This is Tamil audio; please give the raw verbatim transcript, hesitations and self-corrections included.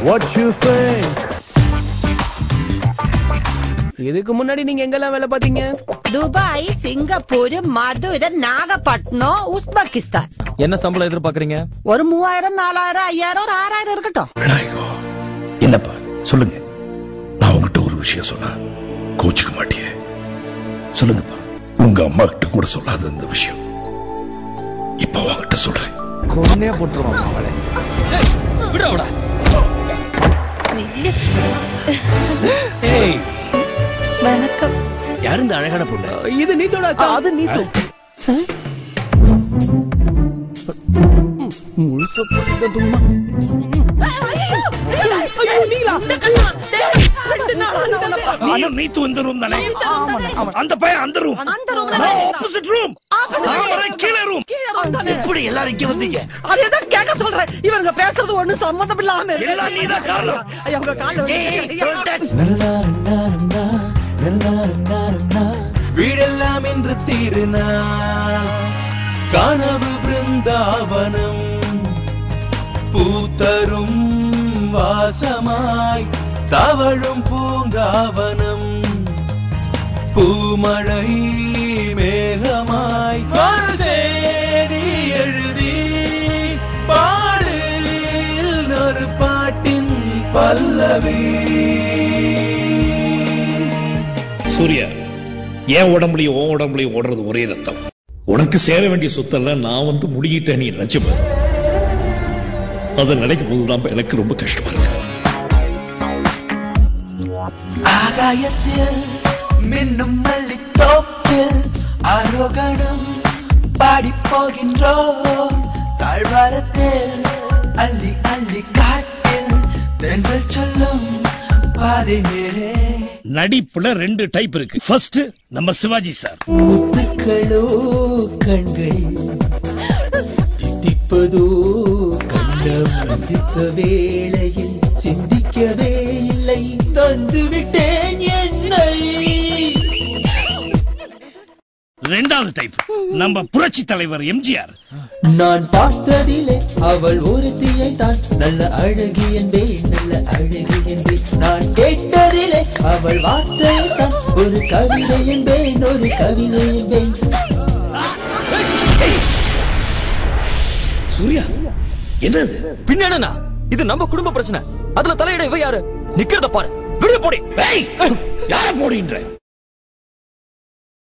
What you think? இதுக்கு முன்னாடி நீங்க எங்கெல்லாம் வேலை பாத்தீங்க? Dubai, Singapore, Madurai, Nagapattinam, Uzbekistan. என்ன சம்பளம் எதிர்பார்க்கறீங்க? ஒரு மூவாயிரம், நாலாயிரம், ஐயாயிரம், ஒரு ஆறாயிரம் இருக்கட்டும். என்னப்பா சொல்லுங்க. நான் உங்ககிட்ட ஒரு விஷயம் சொன்னா கோச்சுக்க மாட்டியே. சொல்லுங்கப்பா. உங்க அம்மா கிட்ட கூட சொல்லாத இந்த விஷயம் இப்ப உங்ககிட்ட சொல்றேன். கொன்னே போட்டுருவான் அவளை. விடுடா. ஏய் வணக்கம். யார் இந்த அழகான பொண்ணு? இது நீத்தோட அக்கா. அது நீத்து. முழுச போட்டு தும்மா. ஐயோ நீங்களா? நீயும் நீத்து இந்த ரூம் தானே? அந்த பையன் அந்த ரூம். அந்த ரூம்ல ஆப்போசிட் ரூம். கீழே ரூம். எப்படி எல்லாரும் இங்க வந்தீங்க? அதேதான் கேட்க சொல்றேன். இவங்க பேசுறது ஒண்ணு சம்மந்தம் இல்லாம இருக்கு. எல்லாம் நீதான் காரணம். ஐயா உங்க கால்ல வீடெல்லாம் என்று தீருனா கனவு பிருந்தாவனம் பூத்தரும் வாசமாய் தவழும் பூங்காவனம் பூமழை மேகமாய் மறுசேதி எழுதி பாடு ஒரு பாட்டின் பல்லவி. சூர்யா, என் உடம்புலயும் உன் உடம்புலயும் ஓடுறது ஒரே ரத்தம். உனக்கு சேர வேண்டிய சொத்தெல்லாம் நான் வந்து முடிக்கிட்டேன் நீ நினைச்சுப்ப. அதை நினைக்கும் போதுதான் எனக்கு ரொம்ப கஷ்டமா இருக்கு. ஆகாயத்தில் மின்னும் மல்லித்தோப்பில் ஆரோகணம் பாடி போகின்றோம். தாழ்வாரத்தில் அள்ளி அள்ளி காட்டில் தென்றல் சொல்லும் பாதை மேலே. நடிப்புல ரெண்டு டைப் இருக்கு. ஃபர்ஸ்ட் நம்ம சிவாஜி சார். முத்துக்களோ கண்கள் தித்திப்பதோ கண்டம் சந்தித்த வேளையில் சிந்திக்கவே இல்லை தந்து விட்டேன் என்னை. ரெண்டாவது டைப் நம்ம புரட்சி தலைவர் எம்ஜிஆர். நான் பார்த்ததிலே அவள் ஒருத்தியை தான் நல்ல அழகி என்பேன் நல்ல அழகி என்பேன். நான் கேட்டதிலே அவள் வார்த்தையை தான் ஒரு கவிதை என்பேன் ஒரு கவிதை என்பேன். சூர்யா என்னது? பின்னேனா? இது நம்ம குடும்ப பிரச்சனை. அதுல தலையிட இவ யாரு? நிக்கிறத பாரு. விடு போடி. யார போடுகின்ற?